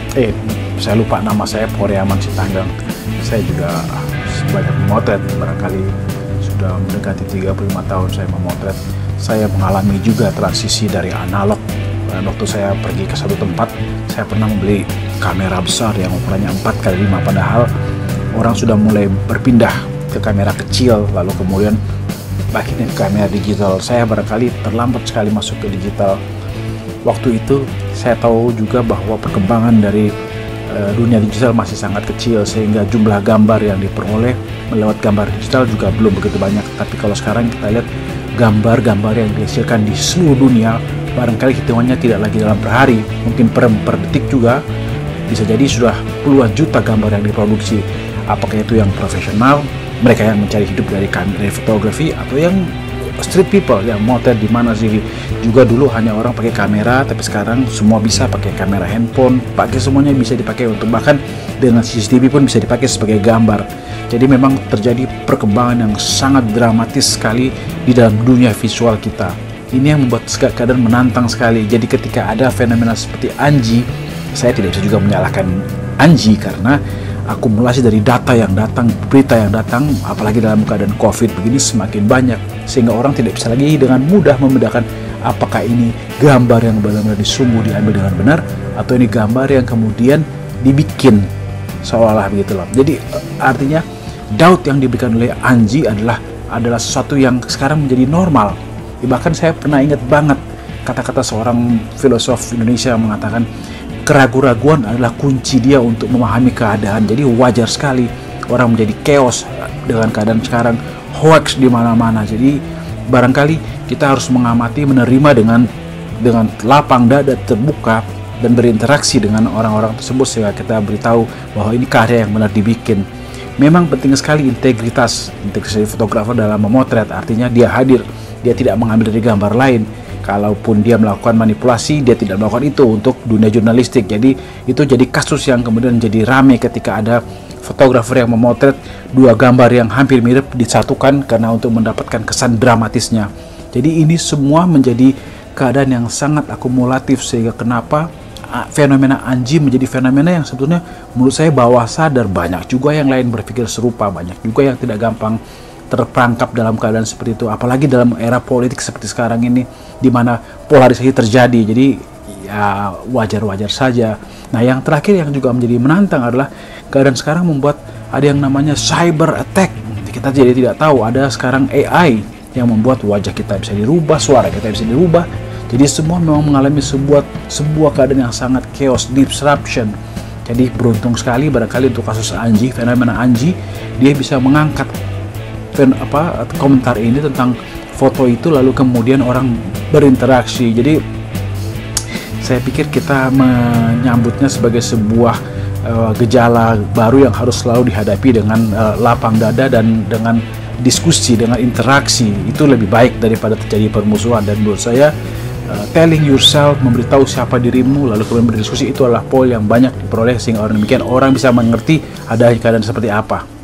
Saya lupa nama saya, Poreaman Sitanggang. Saya juga banyak memotret, barangkali sudah mendekati 35 tahun saya memotret. Saya mengalami juga transisi dari analog. Dan waktu saya pergi ke satu tempat, saya pernah membeli kamera besar yang ukurannya 4x5, padahal orang sudah mulai berpindah ke kamera kecil, lalu kemudian akhirnya ke kamera digital. Saya barangkali terlambat sekali masuk ke digital. Waktu itu saya tahu juga bahwa perkembangan dari dunia digital masih sangat kecil, sehingga jumlah gambar yang diperoleh melewat gambar digital juga belum begitu banyak. Tapi kalau sekarang kita lihat gambar-gambar yang dihasilkan di seluruh dunia, barangkali hitungannya tidak lagi dalam per hari, mungkin per detik juga bisa jadi sudah puluhan juta gambar yang diproduksi. Apakah itu yang profesional, mereka yang mencari hidup dari fotografi, atau yang street people yang motret di mana sih. Juga dulu hanya orang pakai kamera, tapi sekarang semua bisa pakai kamera handphone, semuanya bisa dipakai untuk, bahkan dengan CCTV pun bisa dipakai sebagai gambar. Jadi memang terjadi perkembangan yang sangat dramatis sekali di dalam dunia visual kita. Ini yang membuat keadaan menantang sekali. Jadi ketika ada fenomena seperti Anji, saya tidak bisa juga menyalahkan Anji karena akumulasi dari data yang datang, berita yang datang, apalagi dalam keadaan COVID begini semakin banyak, sehingga orang tidak bisa lagi dengan mudah membedakan apakah ini gambar yang benar-benar disungguh diambil dengan benar, atau ini gambar yang kemudian dibikin seolah-olah begitu loh. Jadi artinya doubt yang diberikan oleh Anji adalah sesuatu yang sekarang menjadi normal. Bahkan saya pernah ingat banget kata-kata seorang filosof Indonesia yang mengatakan keraguan-raguan adalah kunci dia untuk memahami keadaan. Jadi wajar sekali orang menjadi chaos dengan keadaan sekarang, hoax di mana-mana. Jadi barangkali kita harus mengamati, menerima dengan lapang dada, terbuka, dan berinteraksi dengan orang-orang tersebut sehingga kita beritahu bahwa ini karya yang benar dibikin. Memang penting sekali integritas fotografer dalam memotret, artinya dia hadir, dia tidak mengambil dari gambar lain. Kalaupun dia melakukan manipulasi, dia tidak melakukan itu untuk dunia jurnalistik. Jadi itu jadi kasus yang kemudian jadi rame ketika ada fotografer yang memotret dua gambar yang hampir mirip disatukan karena untuk mendapatkan kesan dramatisnya. Jadi ini semua menjadi keadaan yang sangat akumulatif, sehingga kenapa fenomena Anji menjadi fenomena yang sebetulnya menurut saya bawah sadar. Banyak juga yang lain berpikir serupa, banyak juga yang tidak gampang terperangkap dalam keadaan seperti itu, apalagi dalam era politik seperti sekarang ini di mana polarisasi terjadi. Jadi ya wajar-wajar saja. Nah, yang terakhir yang juga menjadi menantang adalah keadaan sekarang membuat ada yang namanya cyber attack. Kita jadi tidak tahu, ada sekarang AI yang membuat wajah kita bisa dirubah, suara kita bisa dirubah. Jadi semua memang mengalami sebuah keadaan yang sangat chaos, disruption. Jadi beruntung sekali barangkali untuk kasus Anji, fenomena Anji, dia bisa mengangkat komentar ini tentang foto itu, lalu kemudian orang berinteraksi. Jadi saya pikir kita menyambutnya sebagai sebuah gejala baru yang harus selalu dihadapi dengan lapang dada dan dengan diskusi, dengan interaksi. Itu lebih baik daripada terjadi permusuhan. Dan menurut saya telling yourself, memberitahu siapa dirimu, lalu kemudian berdiskusi, itu adalah poin yang banyak diperoleh sehingga orang demikian orang bisa mengerti ada keadaan seperti apa.